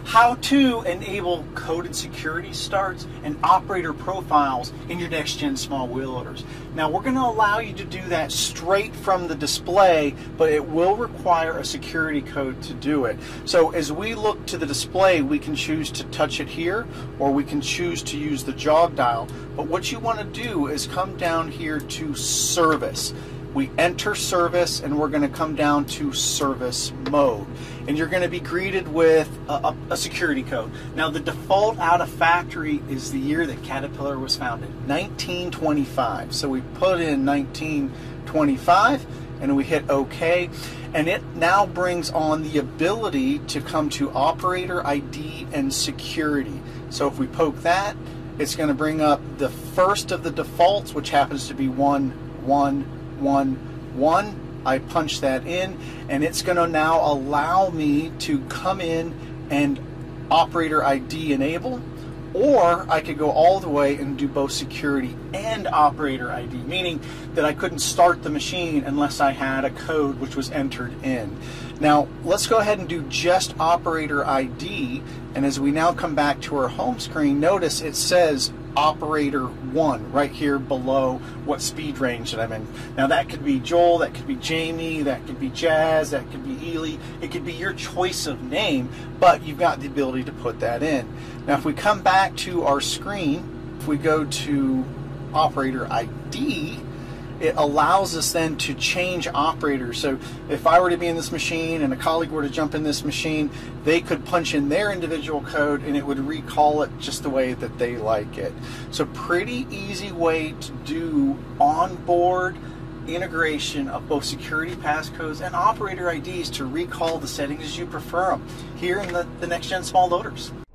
how to enable coded security starts and operator profiles in your next-gen small wheel loaders. Now we're going to allow you to do that straight from the display, but it will require a security code to do it. So as we look to the display, we can choose to touch it here, or we can choose to use the jog dial. But what you want to do is come down here to service. We enter service, and we're going to come down to service mode, and you're going to be greeted with a security code. Now the default out of factory is the year that Caterpillar was founded, 1925. So we put in 1925 and we hit OK, and it now brings on the ability to come to operator ID and security. So if we poke that, it's going to bring up the first of the defaults, which happens to be 111. I punch that in, and it's going to now allow me to come in and operator ID enable, or I could go all the way and do both security and operator ID, meaning that I couldn't start the machine unless I had a code which was entered in. Now let's go ahead and do just operator ID, and as we now come back to our home screen, notice it says operator 1 right here below what speed range that I'm in. Now that could be Joel, that could be Jamie, that could be Jazz, that could be Ely. It could be your choice of name, but you've got the ability to put that in. Now if we come back to our screen, if we go to operator ID, it allows us then to change operators. So if I were to be in this machine and a colleague were to jump in this machine, they could punch in their individual code and it would recall it just the way that they like it. So pretty easy way to do onboard integration of both security passcodes and operator IDs to recall the settings as you prefer them here in the next gen small loaders.